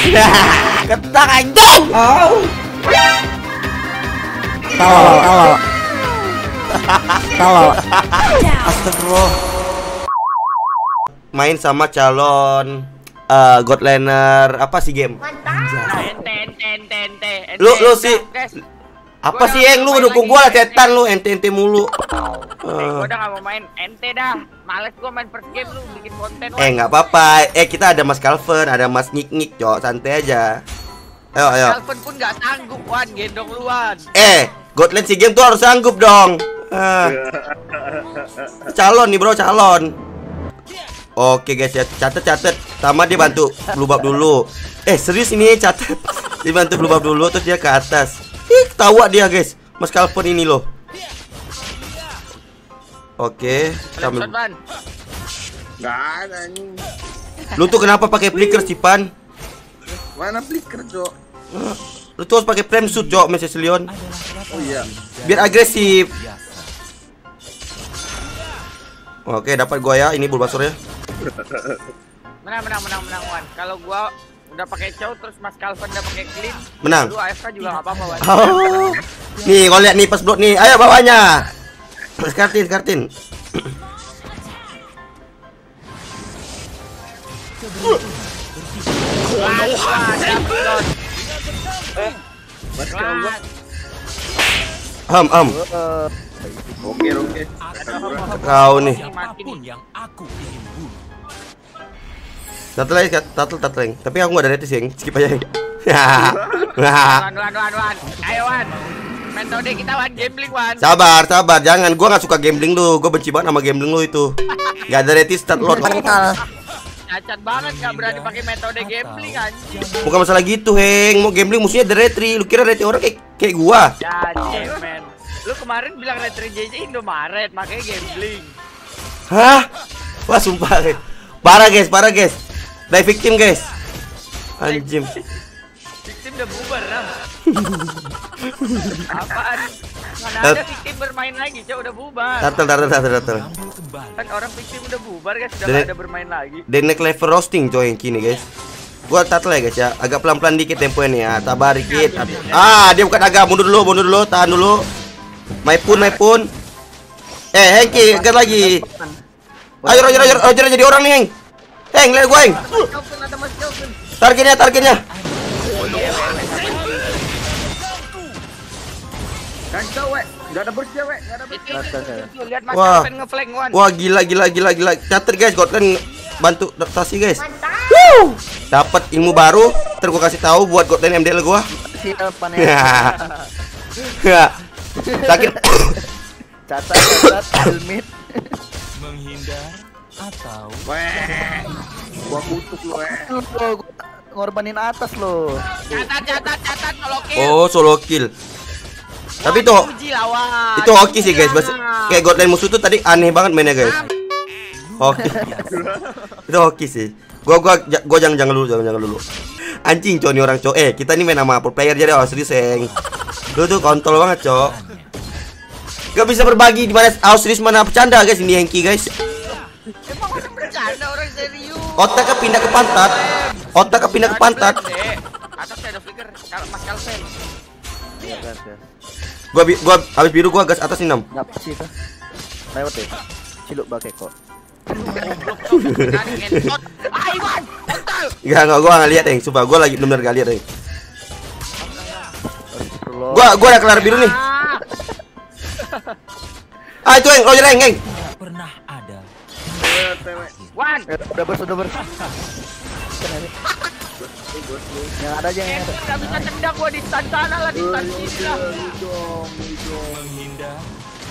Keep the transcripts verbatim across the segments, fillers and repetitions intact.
Ketak anjing. Oh. Kalau kalau kalau astagfirullah. Main sama calon uh, God Laner apa sih game? Lu lu sih apa sih yang lu dukung gua lah setan lu ente ente mulu. Gua udah gak mau main ente dah. Males gua main first game lu bikin konten. Eh nggak apa-apa. Eh kita ada Mas Calvin, ada Mas Nyik Nyik, cok, santai aja. Ayo ayo. Calvin pun nggak sanggup Wan, gendong luan. Eh, God Lane si game tuh harus sanggup dong. Ah. Calon nih bro, calon. Oke guys ya, catet catet. Sama dia bantu blubab dulu. Eh serius ini catet. Dia bantu blubab dulu terus dia ke atas. Ih, ketawa dia guys. Mas Calvin ini loh. Oke, sambil. Nggak ada nih. Lu tuh kenapa pakai flicker sih Pan? Mana flicker, Cok? Lu tuh harus pakai frame shoot, Cok, Mister Leon. Oh iya. Biar agresif. Oke, dapat gua ya. Ini Bulbasaur ya. Menang menang menang menang Wan. Kalau gua udah pakai cow terus Mas Calvin udah pakai clean. Menang. Lu A F K juga enggak apa-apa Wan. Oh. Nih, kau lihat nih pas blok nih. Ayo bawahnya. Kartin, kartin. Am am. Oke oke. Kau nih. Satu lagi, satu satu lagi. Tapi aku nggak ada netis yang skip aja. Wan wan wan wan. Ayo Wan. Metode kita Wan gambling Wan. Sabar sabar, jangan. Gua nggak suka gambling lu. Gua benci banget sama gambling lu itu. Gak ada netis start load. Cacat banget nggak berani pakai metode gambling anjing. Bukan masalah gitu, Heng. Mau gambling musuhnya ada retri. Lu kira retri orang kayak kayak gua? Ya, men. Lu kemarin bilang retri J J Indomaret, makanya gambling. Hah? Wah, sumpah. Guys. Parah, guys, parah, guys. Die victim, guys. Anjim. Victim udah bubar, Ram. Apaan? Mana ada victim bermain lagi, Cok, udah bubar. Tatel, tatel, tatel, tatel. Kan orang victim udah bubar, guys, udah Dan- gak ada bermain lagi. Dan naik level roasting coy yang kini guys. Gua tatel ya guys ya. Agak pelan-pelan dikit temponya nih ya. Sabar dikit. Ah, dia bukan agak mundur dulu, mundur dulu, tahan dulu. Maipun, Maipun. Eh, Hengki, agak lagi. Ayo, Roger, Roger, Roger jadi orang nih, Heng. Heng, lihat gua, Heng. Calvin ada Mas Calvin. Targetnya, targetnya. Kacau, wek. Enggak ada burst ya, wek. Enggak ada burst. Itu, itu, itu, itu, lihat Mas Wah. Calvin ngeflank Wan. Wah, gila, gila, gila, gila. Catat guys, Gotland bantu adaptasi guys. Wuh. Dapat ilmu baru. Ntar gua kasih tahu buat Gotland M D L gua. Siapa nih? Ya. Sakit. Catat catat helmet. Menghindar atau Wek. Gua kutuk lu, wek. Lu gua ngorbanin atas lo. Catat, catat, catat, solo kill. Oh, solo kill. Tapi itu Uji lawan. itu hoki sih guys. Bas- kayak Gotland musuh tuh tadi aneh banget mainnya guys. Hoki. Itu hoki sih. Gua gua ja- gua jangan jangan dulu, jangan jangan dulu. Anjing cowok nih orang cowok. Eh, kita nih main sama pro player jadi oh, serius, Seng. Lu tuh kontol banget, cowok. Gak bisa berbagi di mana Ausris mana bercanda guys ini Hengki guys. Emang orang bercanda orang serius. Otaknya pindah ke pantat. Otaknya pindah ke pantat. Atas ada flicker Mas Calvin. Iya gas gas. Gua bi- gua habis biru gua gas atas enam. Ngapa sih itu? Lewat deh. Ciluk bake kok. Aiwan, kontol. Enggak enggak gua enggak lihat, Heng. Sumpah gua lagi bener enggak lihat, Heng. Astagfirullah. Gua gua udah kelar biru nih. Ah itu Heng, Roger Heng, Heng. pernah ada. Wan, Eh, udah bers udah bers. Yang ada aja yang ada. enggak bisa tendang gua di stand sana lah, di stand sini lah. Menghindar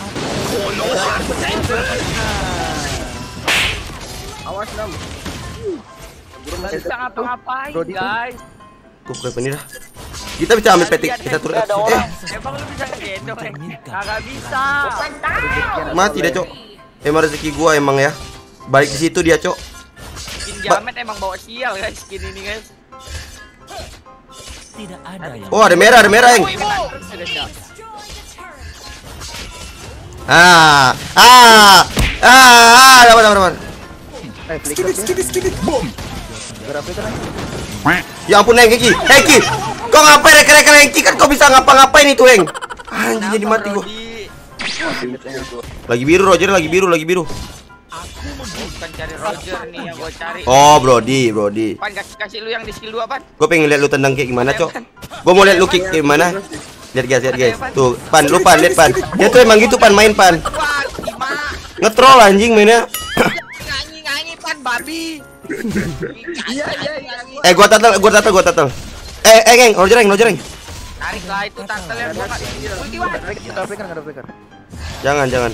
Awas, Nam. Enggak bisa ngapa-ngapain, Brody. guys. Gua bukan ini dah. Kita bisa ambil petik, kita turun. Ada Eh, orang. Emang lu bisa gendong, Heng? Kagak bisa. mati dah, Cok. Emang rezeki gua emang ya. Balik di situ dia, Cok. Skin jamet emang bawa sial, guys, skin ini, guys. tidak ada yang Oh, ada merah, ada merah, Heng. Ibu. Ah, ah, ah, ah, dapat, dapat, dapat. Eh, flicker sih. Berapa itu kan? Ya ampun Hengki, Hengki, kau ngapain rek-rek Hengki kan kau bisa ngapa-ngapain itu Heng. Anjing jadi mati gua. Lagi biru Roger, lagi biru, lagi biru. Bukan cari Roger nih yang gue cari. Oh Brody, Brody. Pan kasih kasih lu yang di skill dua Pan. Gue pengen lihat lu tendang kayak gimana cok. Gue mau lihat lu kick kayak gimana. Lihat guys, lihat guys. Tuh, Pan, lu Pan, lihat Pan. Dia tuh emang gitu Pan main Pan. Wah, gimana? Ngetrol anjing mainnya. Nyanyi nyanyi Pan babi. Iya iya iya. Eh gua tatel, gua tatel, gua tatel. Eh, eh geng, Roger Roger. Tarik lah itu tatel yang gua enggak. Ulti Wan. Kita flicker enggak ada flicker. Jangan, jangan.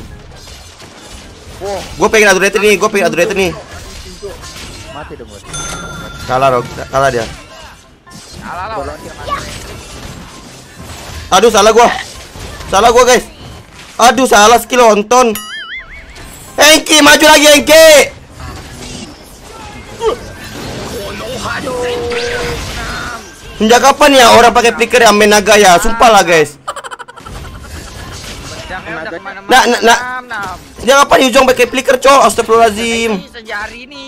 Gue pengen adu rate nih, gue pengen adu rate nih. Mati dong gua. Kalah Rog, kalah dia. Salah lah orang dia mati. Aduh salah gua. Salah gua guys. Aduh salah skill onton. Hengki maju lagi Hengki. Sejak kapan ya orang pakai flicker yang main naga ya? Sumpah lah guys. Pedangnya udah kemana-mana. Nah, nah, nah. Nam, nam. Sejak kapan Yujong pakai flicker cok? Astagfirullahaladzim. Ini sejari nih.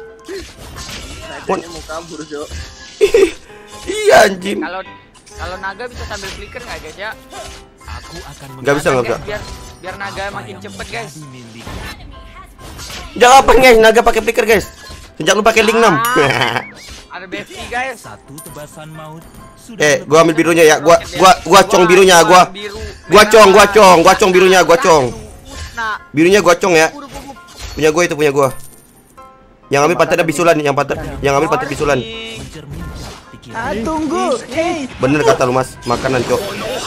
Nah, mau kabur, Jo. Iya anjing. Kalau kalau naga bisa sambil flicker nggak guys ya? Aku akan Gak bisa nggak bisa. Biar biar naga makin cepet guys. Sejak kapan guys naga pakai flicker guys? Sejak lu pakai link enam. Ada B F T guys. Satu tebasan maut sudah Eh, gua ambil birunya ya. Gua gua gua cong birunya, gua. Gua cong, gua cong, gua cong birunya, gua cong. Nah, Birunya gua cong ya. Punya gua itu punya gua. Yang ambil pantatnya bisulan, yang pantat, yang ambil pantat bisulan. mencerminkan pikiran. Ah, tunggu. Hey. Bener kata lu Mas, makanan cok.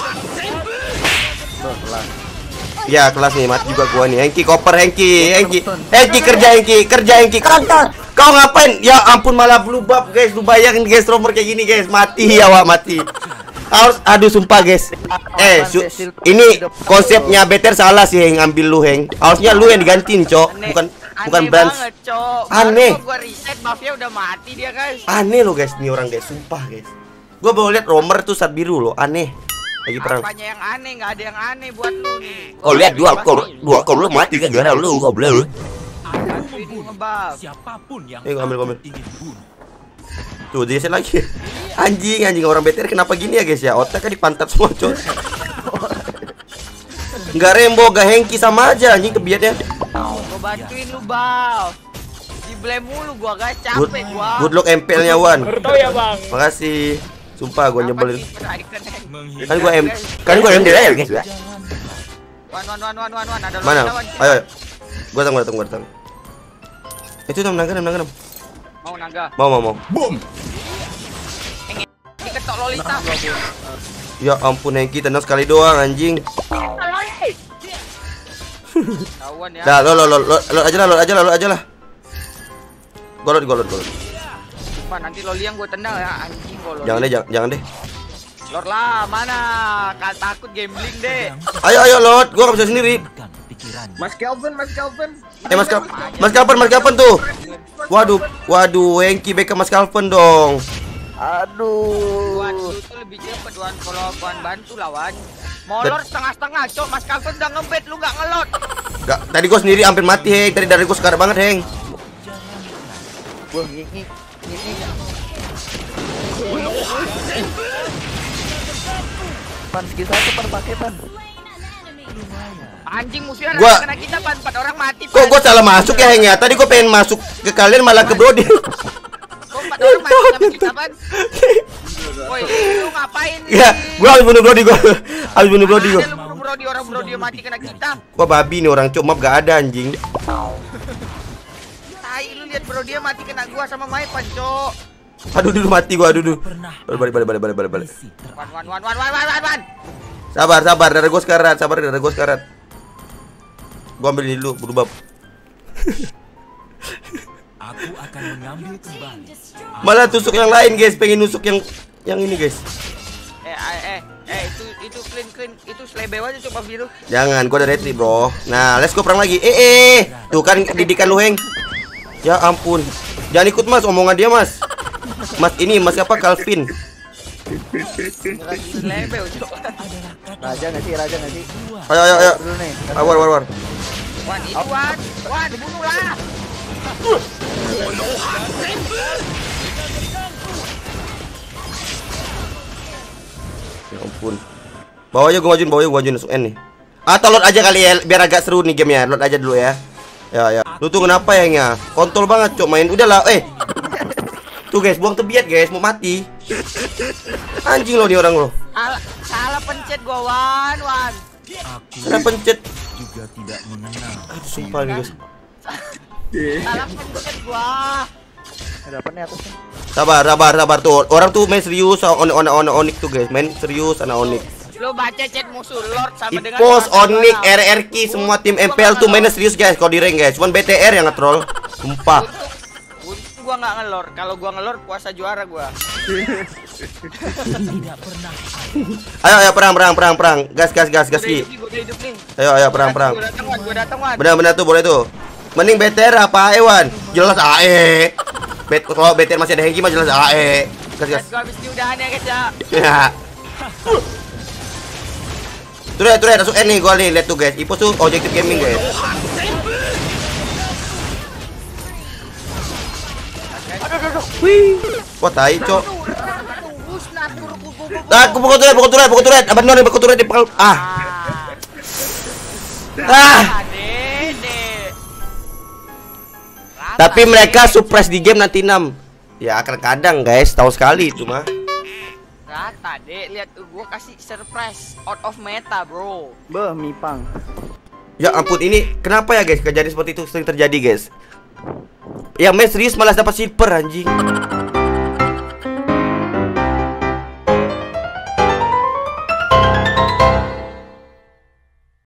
Ya kelas nih, mati juga gua nih. Hengki koper Hengki, Hengki. Hengki kerja Hengki, kerja Hengki. Kantor. Kau ngapain? Ya ampun malah blue buff guys. Lu bayangin guys romer kayak gini guys. Mati ya Wak, mati. Harus aduh sumpah guys. Eh, su- ini konsepnya Better salah sih Heng, ambil lu Heng. Harusnya lu yang digantiin, Cok. Bukan bukan aneh Brands. banget, Cok. Aneh. Baru gua reset buffnya udah mati dia guys. Aneh lo guys, nih orang guys, sumpah guys. Gua baru lihat romer tuh saat biru lo, aneh. Lagi perang. Apanya yang aneh? Nggak ada yang aneh buat lu nih. Oh lihat dua kol, dua kol lu mati kan gara lu goblok lu. Ini ngebuff. Siapapun yang Eh, gua ambil, gua ambil. aku ingin bunuh. Tuh dia lagi. Anjing, anjing orang B T R kenapa gini ya guys ya? Otaknya di pantat semua, Cok. Enggak Rembo, gak Hengki sama aja anjing kebiatnya. Gua bantuin lu, Bal. Di blame mulu gua guys, Good, capek gua. good luck M P L-nya Wan. Tahu ya, Bang. Makasih. Sumpah gua nyebelin. Menghindar Kan gua M kan gua M D R guys. jalan Wan wan wan wan wan wan ada Mana? Wan. Ayo, ayo. Gua datang, gua datang, gua datang. Itu enam naga, enam naga, enam. Mau naga. Mau, mau, mau. Diketok Lolita. Ya ampun Hengki tenang sekali doang anjing. Kawan ya. Dah, lo lo lo lo lo aja lah, lo aja lah, lo aja lah. Golot, golot, golot. Sumpah, nanti Loli yang gua tendang ya anjing gua Loli. Jangan deh, jangan, jangan deh. Lord lah, mana? Kan takut gambling deh. Ayo, ayo, Lot. Gua nggak bisa sendiri. kan pikirannya. Mas Kelvin, Mas Kelvin. Eh, Mas Kal Mas Calvin, Mas Calvin tuh. Waduh, waduh, Hengki backup Mas Calvin dong. Aduh. Wan itu lebih cepet Wan kalau Wan bantu lawan. Molor setengah-setengah, Cok. Mas Calvin udah ngebet lu nggak ngelot. Gak, tadi gua sendiri hampir mati, Heng. Tadi dari gua sekarat banget, Heng. Wah, ngik ngik ngik ngik. Pan skill satu pan pakai pan. Anjing musuhnya Gua- kena kita pan empat orang mati. Kok gua salah masuk ya, Heng ya? Tadi gua pengen masuk ke kalian malah ke Brody. Kok empat orang mati sama kita pan? Woi, lu ngapain nih? Ya, gua harus bunuh Brody gua. Harus bunuh Brody gua. Ada lu bunuh Brody, orang Brody mati kena kita. Gua babi nih orang, cuma maaf gak ada anjing. Tai lu lihat Brody mati kena gua sama Maipan, Cok. Aduh, dulu mati gua, aduh, aduh. Pernah Balik, balik, balik, balik, balik, balik. misi Wan terakhir. wan wan wan wan wan wan wan. Sabar, sabar, darah gua sekarat, sabar, darah gua sekarat. Gua ambil ini dulu, berubah. Aku akan mengambil kembali. Malah tusuk yang lain, guys. Pengen nusuk yang yang ini, guys. Eh eh eh eh itu itu clean clean itu slebe aja coba biru. Jangan, gua ada retri, bro. Nah, let's go perang lagi. Eh, eh, tuh kan didikan lu, Heng. Ya ampun. Jangan ikut, Mas, omongan dia, Mas. Mas ini, Mas apa? Calvin. Slebe, Cok. Raja nggak sih? Raja nggak sih? Ayo, ayo, ayo. Dulu nih. Ah, war, war, war. Wan itu Wan, Wan bunuh lah. ampun. Bawa aja gua majuin, bawa aja gua majuin langsung N nih. Atau load aja kali ya, biar agak seru nih gamenya. Load aja dulu ya. Ya ya. Lu tuh kenapa ya nya? Kontol banget cok main. Udahlah, eh. Tuh guys, buang tebiat guys, mau mati. Anjing lo nih orang lo. Salah, salah pencet gua Wan, Wan. Aku Salah pencet. juga tidak mengenal. Aduh, sumpah nih guys. Salah pencet gua. Ada apa nih atasnya? Sabar, sabar, sabar tuh. Orang tuh main serius, on on on onik tuh guys, main serius anak onik. Lu baca chat musuh Lord sama dengan Ipos, orang Onik, orang. R R Q, semua tim M P L tuh mainnya serius guys kalau di rank guys. Cuman B T R yang nge-troll. Sumpah. Untung, untung gua nggak ngelor. Kalau gua ngelor puasa juara gua. Tidak pernah Ayo ayo perang perang perang perang. Gas gas gas gas Gua Ki. hidup nih, gua hidup nih. Ayo ayo perang perang. Gua datang Wan, gua datang Wan. Benar-benar tuh boleh tuh. Mending B T R apa A E Wan? Jelas A E. Bet kalau B T R masih ada Hengki mah jelas A E. Gas gas. Let's go habis diudahan ya guys ya. Ya. Turret turret masuk N nih gua nih, lihat tuh guys. Ipos tuh objektif gaming guys. Wah tai cok. Ah, aku pukul turret, pukul turret, pukul turret. Abang Nori pukul turret di pukul. Ah. Ah. Dede. Tapi mereka suppress di game nanti enam. Ya akan kadang guys, tahu sekali itu mah. Rata dek, lihat tuh gua kasih surprise out of meta bro. Beh, Mipang. Ya ampun ini kenapa ya guys kejadian seperti itu sering terjadi guys. Yang main serius malah dapat silver anjing.